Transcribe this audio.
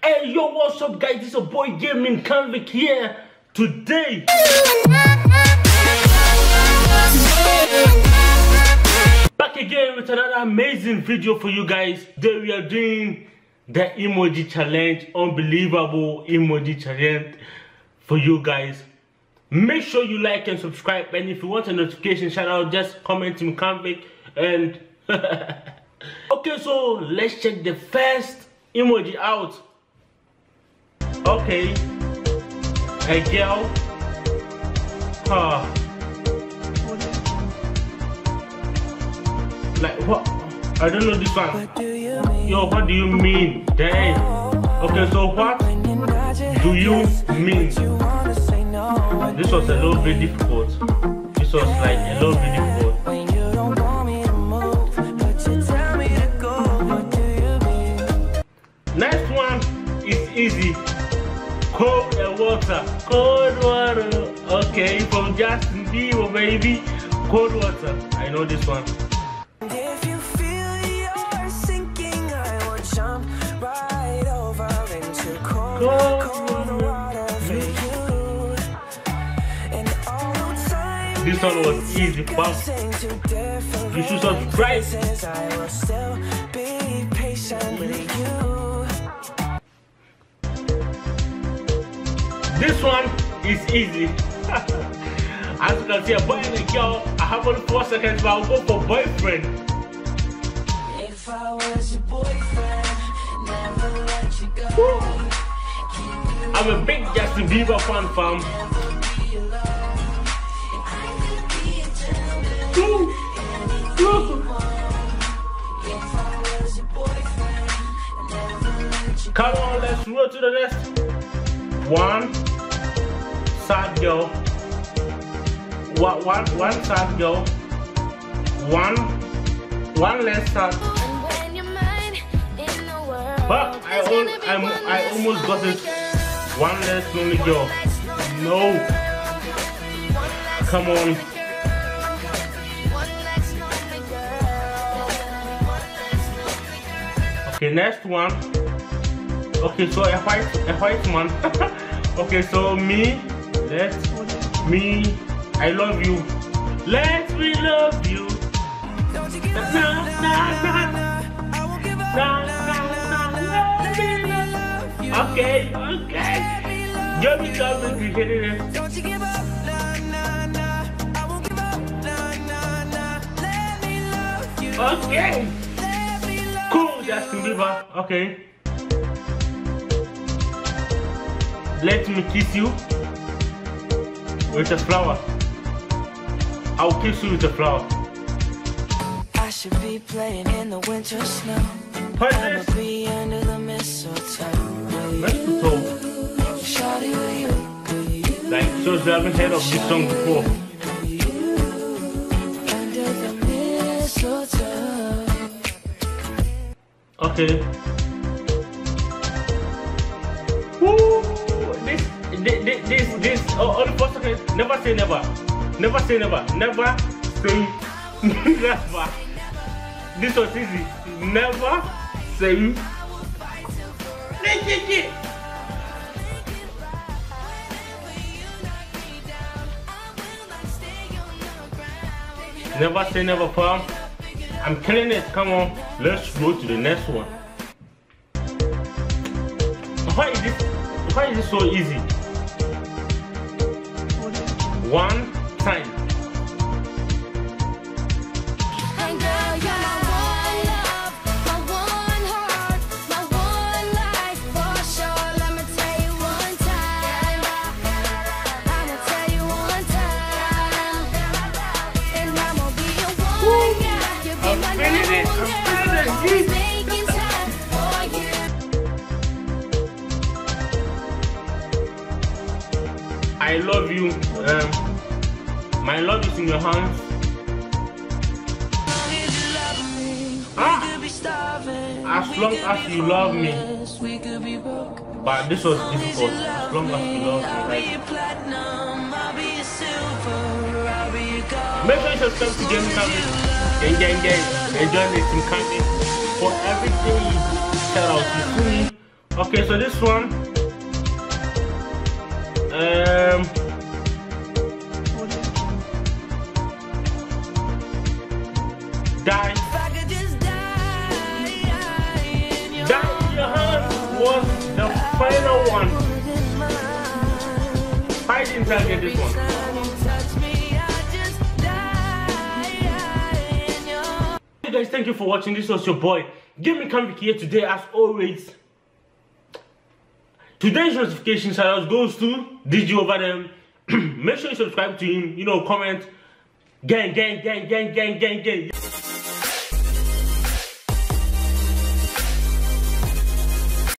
Hey yo, what's up guys? It's your boy Gaming Convict here today. Back again with another amazing video for you guys. Today we are doing the emoji challenge, unbelievable emoji challenge for you guys. Make sure you like and subscribe, and if you want a notification shout out, just comment in Convict. And okay, so let's check the first emoji out. Okay, a girl. Like what? I don't know this one. Yo, what do you mean? Dang. Okay, so what do you mean? This was a little bit difficult. This was like a little bit difficult. Next one is easy. Cold water. Cold water. Okay, from Justin Bieber, baby. Cold water. I know this one. If you feel you're sinking, I will jump right over into cold water for you. And all time this one was easy, but you should subscribe. I will still be patient with you. This one is easy. As you can see, a boy and a girl. I have only 4 seconds, but I'll go for boyfriend. If I was your boyfriend, never let you go. I'm a big Justin Bieber fan, fam. Come on, let's roll to the next. One sad girl. One sad girl. One less sad. But I almost got it. One less lonely girl. No. Come on. Okay, next one. Okay, so a white man. Okay, so I love you. Let me love you. Don't you give up, let me love you. Okay. Give me something to hit it. Don't you give up, I won't give up, let me love you. Okay. Let me love Cool, you. Justin Bieber. Okay. Let me kiss you with a flower. I'll kiss you with a flower. I should be playing in the winter snow. What is I'ma this? be under the mistletoe. Mistletoe. Shawty with you. Like, so you haven't heard of this song before. Under the mistletoe. Okay. Woo! This. Oh, only 4 seconds. Never say never. Never say never. Never say never. This was easy. Never say. Never say never, fam. I'm killing it. Come on. Let's go to the next one. Why is this so easy? One time. And girl, you're my one love, my one heart, my one life for sure. Let me tell you one time. I'ma tell you one time. And I'ma be your one girl. You'll be my number one girl. Always making time for you. I love you. My love is in your hands. As long as you love me. But this was difficult. As long as you love me. Like, make sure you subscribe to Gaming Convict. Gang. Enjoy the team camping for everything. Shout out to me. Okay, so this one, die. If I could just die in your Die in your hand was the final one. I didn't get this one. time you touch me, I just die in your Hey guys, thank you for watching. This was your boy Gaming Convict here today, as always. Today's notification shout out goes to DJ over there. Make sure you subscribe to him, you know, comment, gang.